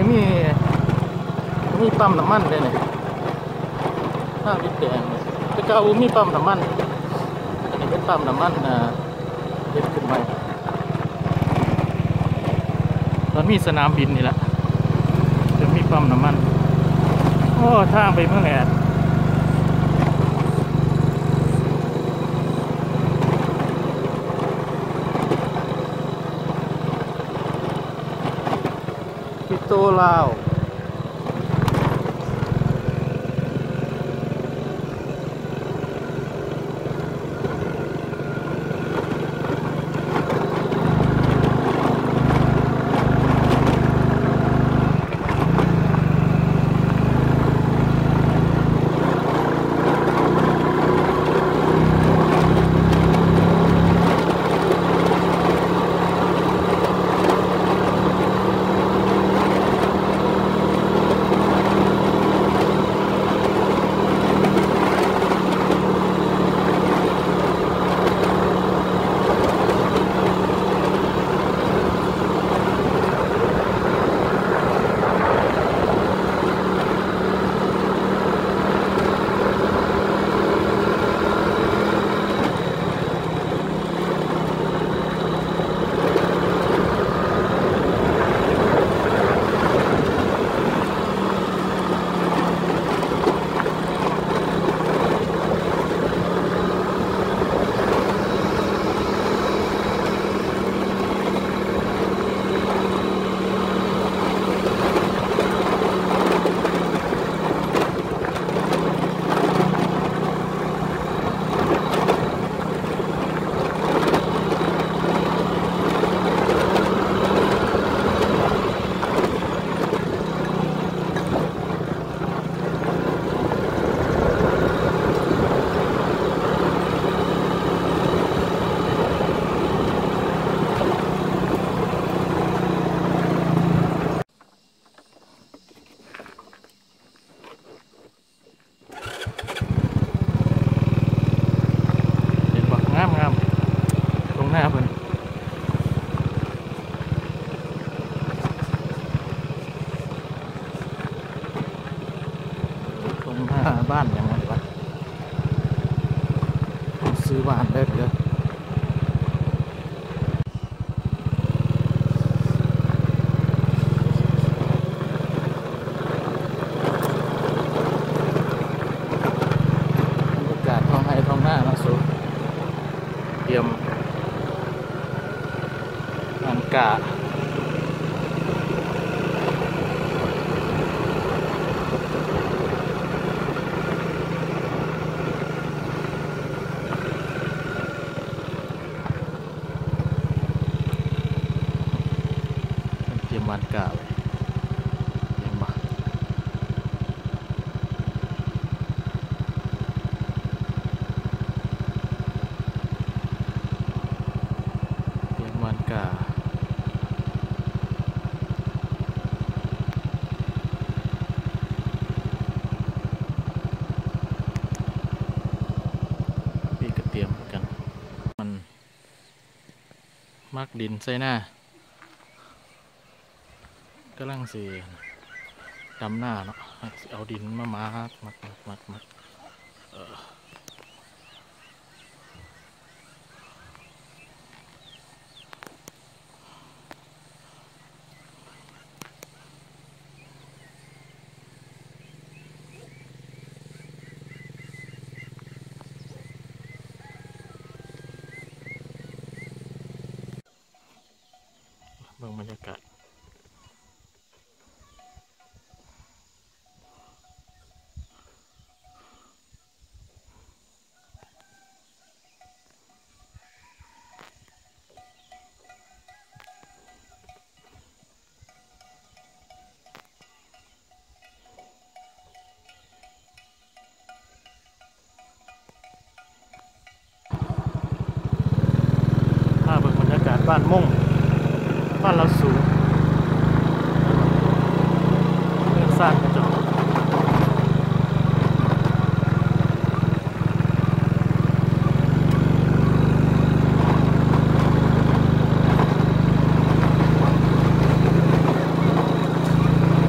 มีปั๊มน้ำมันเลยเนี่ยทางดินแดงจะเก่ามีปั๊มน้ำมันอันนี้เป็นปั๊มน้ำมันเล็กขึ้นไปตอนมีสนามบินนี่แหละจะมีปั๊มน้ำมันโอ้ทางไปเมืองแอดปิโตลาวตรงหน้าเพิ่นตรงหน้าบ้านอย่างไรวะซื้อบ้านได้เลยบรรยากาศท้องไร่ท้องหน้ามาสู่เตรียมงานกะเตรียมงานกะเห็นปะเตรียมงานกะเตรียมกันมันมักดินใส่หน้ากำลังสิดำหน้าเนาะเอาดินมามัดเบิ่งบรรยากาศบ้านมุ่งบ้านเราสูงเรื่องสร้างกระจก บ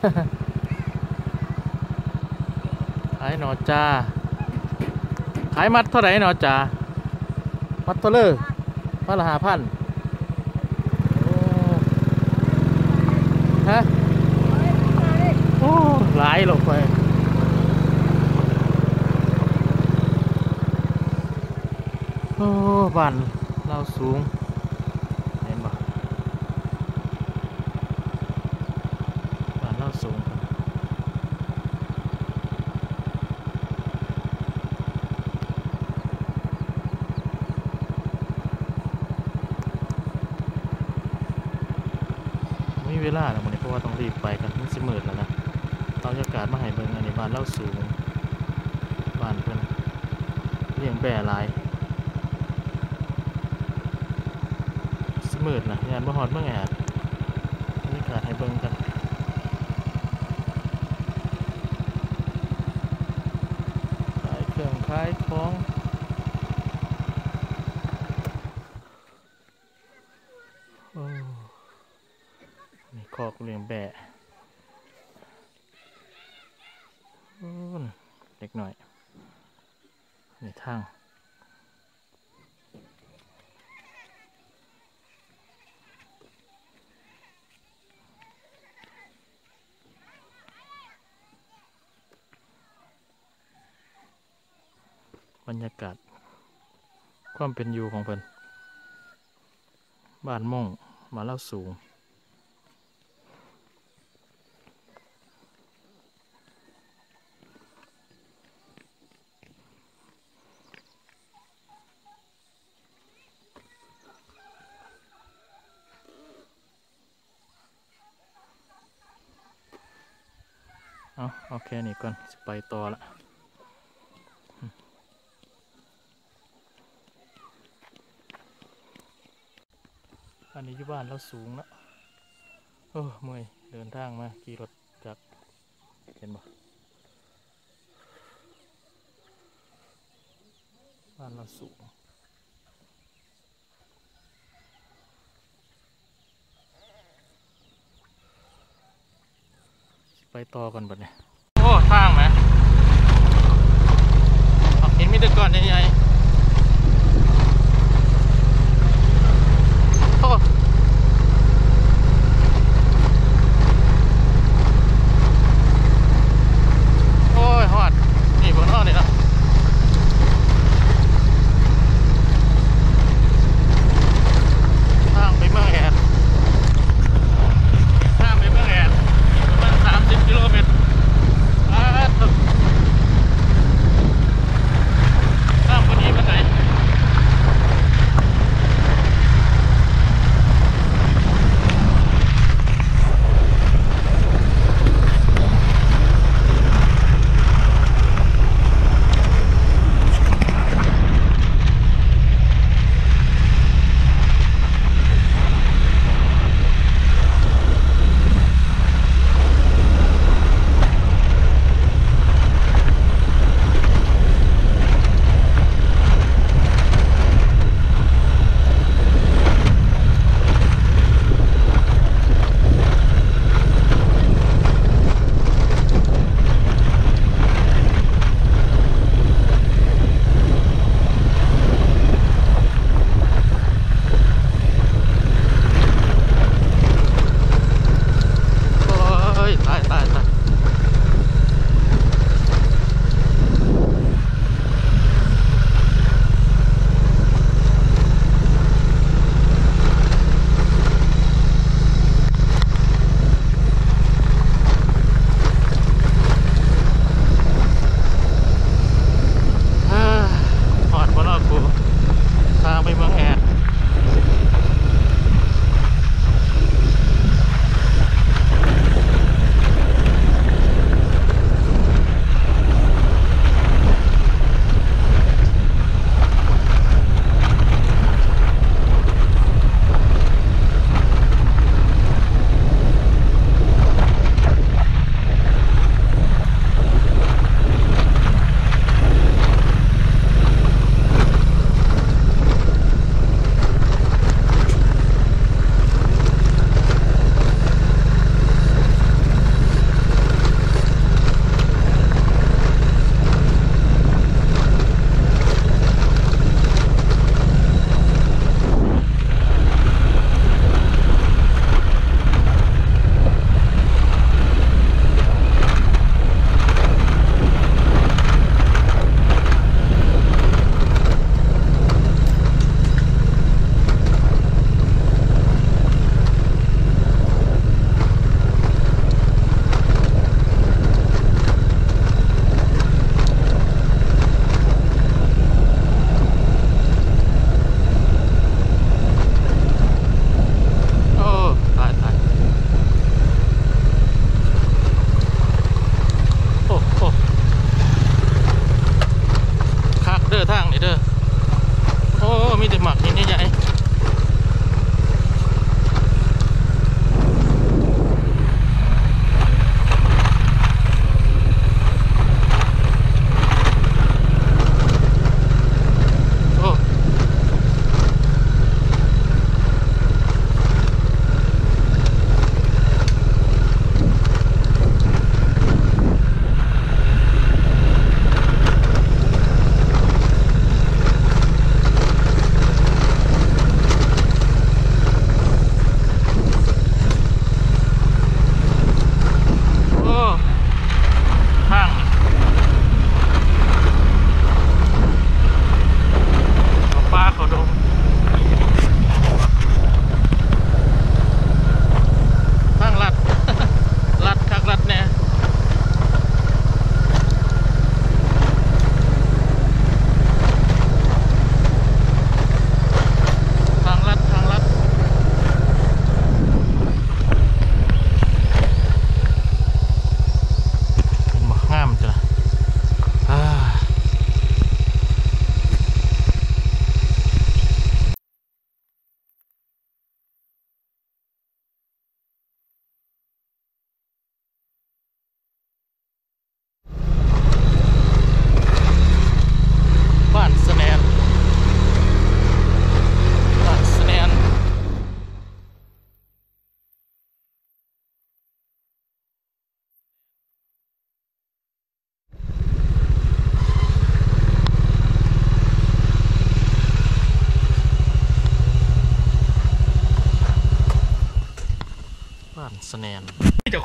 ขายหนอจ้าขายมัดเท่าไหร่หนอจ้ามัดเท่าเลยมัดละ5,000ฮะโอ้หลายหรอกไปโอ้บ้านเราสูงเห็นบ่บ้านเราสูงมีเวลาแล้วมันเพราะว่าต้องรีบไปกันมันสิมืดแล้วนะเอาบรรยากาศมาให้เบิ่งอันนี้บ้านเราสูงบ้านเพิ่นเลี้ยงแบ่หลายมืดนะยานบ่ฮอดเมื่อไงบรรยากาศให้เบิ่งกันขายเครื่องขายของโอ้นี่คอกเลี้ยงแบะเล็กหน่อยนี่ทางบรรยากาศความเป็นอยู่ของเพิ่นบ้านม่งมาเล่าสูงโอเคนี่ก่อนจะไปต่อละอันนี้อยู่บ้านเราสูงนะโอ้เมื่อยเดินทางมาขี่รถจากเห็นบ่บ้านเราสูงไปต่อกันบัดเนี่ยโอ้ทางไหมเห็นมีแต่ก่อนใหญ่ๆโอ้โอ้ยฮอดนี่บนอ้อนี่นะทางไปเมืองแอดทางไปเมืองแอดประมาณ30 กิโลเมตรทางคนนี้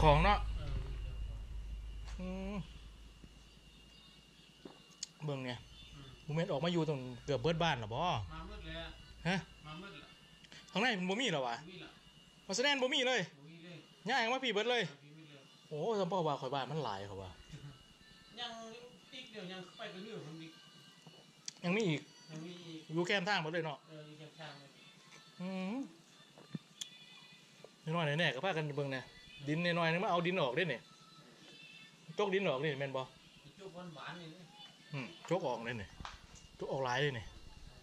ของเนาะเบิ่งเนี่ยโมเมนต์ออกมาอยู่ตรงเกือบเบิดบ้านหรอบ่มามืดเลยฮะมามืดละข้างในมันบ่มีหรอวะมาแสดงบ่มีเลยย่างมาพี่เบิดเลยโอ้สมพ่อว่าข่อยบ้านมันหลายเขาว่ายังอีกเดี๋ยวยังไปกันเรื่องคนอีกยังมีอีกอยู่แก้มทางหมดเลยเนาะอยู่แก้มทางเลยน้อยแน่ๆก็พากันเบิ่งเนี่ยดินน้อยนึงมาเอาดินออกได้เนี่ยจกดินออกนี่แม่นบ่จกหวานๆนี่จกออกเลยเนี่ยจกออกหลายเลยเนี่ย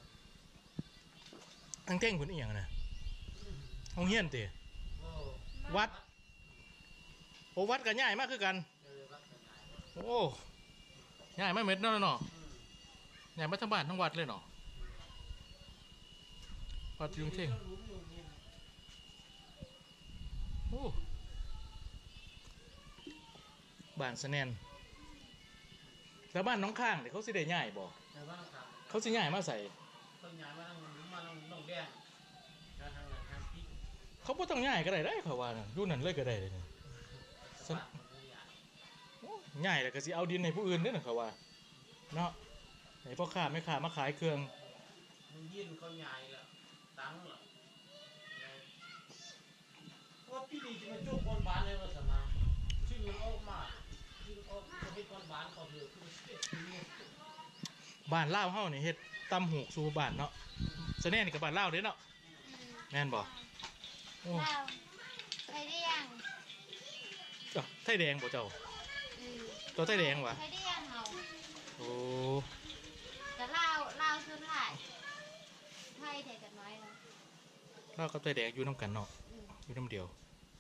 ทั้งเท่งคนอีหยังน่ะห้องเฮียนติวัดโอ้วัดกันใหญ่มากคือกันโอ้ใหญ่ไม่เม็ดเนาะใหญ่มาทั้งบ้านทั้งวัดเลยเนาะวัดยุงเท่งโอ้บ้านสแนนแล้วบ้านน้องข้างเดี๋ยวเขาสิได้ใหญ่บ่เขาสิใหญ่มาใส่ต้นใหญ่มาต้องแดงทางพี่เขาบ่ต้องใหญ่ก็ได้เขาว่าอยู่นั่นเลยก็ได้เลยใหญ่แล้วก็สิเอาดินให้ผู้อื่นด้วยนะเขาว่าเนาะไหนพ่อค้าไม่ค้ามาขายเครื่องมันยื่นเขาใหญ่แล้วตังค์เหรอว่าพี่ดีจะมาจุกคนบ้านเลยว่าสมาชื่อมันออกมาชื่อออกจะให้คนบ้านเขาเลยบ้านเล่าเฮานี่เฮ็ดตำหูกสู่บ้านเนาะสแน่นี่กับบ้านเล่าเด้เนาะแม่นบ่เล่าไทยแดงไทยแดงบ่เจ้าตัวไทยแดงวะไทยแดงเฮาโอ้แต่เล่าสุดท้ายไทยแต่กันน้อยแล้วเล่ากับไทยแดงอยู่น้ำกันเนาะอยู่น้ำเดียว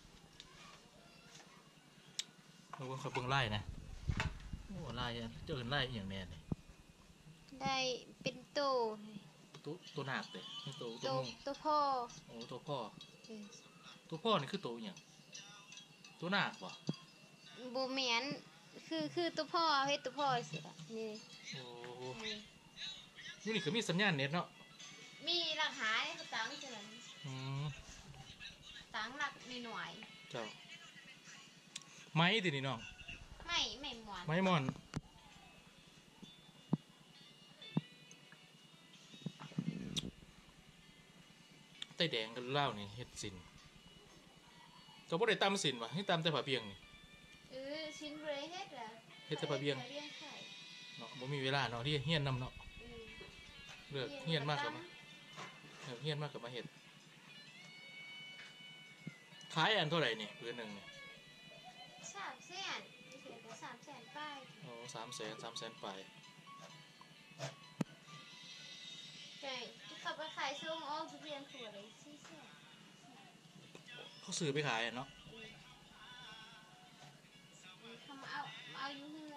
เราก็เขาเบิ่งไล่นะโอ้ไล่เจอไล่อย่างแน่เลยได้เป็นตัวหนักเลยตัวพ่อโอ้ตัวพ่อนี่คือตัวอย่างตัวหนักป่ะบูเมียนคือตัวพ่อให้ตัวพ่อสิอ่ะนี่โอ้นี่คือมีสัญญาณเน็ตเนาะมีหลักหายเขาตั้งใช่ไหมตั้งหลักมีหน่วยเจ้าไม้ดินี่น้องไม่หมอนไม้มอนไต้แดงกันเล่านี่เฮ็ดสินก็บ่ได้ตำสินวะให้ตำแต่ผ้าเปียงนี่สินบ่ได้เฮ็ดล่ะเฮ็ดแต่ผ้าเปียงเนาะบ่มีเวลาเนาะที่เฮียนนำเนาะเลือกเฮียนมากกับมาเฮียนมากกับมาเฮ็ดขายอันเท่าไหร่นี่พื้นหนึ่งเนี่ย 300,000เสียแต่300,000ป้ายโอ้300,000 ป้ายใช่ที่เขาไปขายส่งออกทุเรียนขวดเลย400,000 เขาซื้อไปขายเนาะเขามาเอาอยู่หื้อ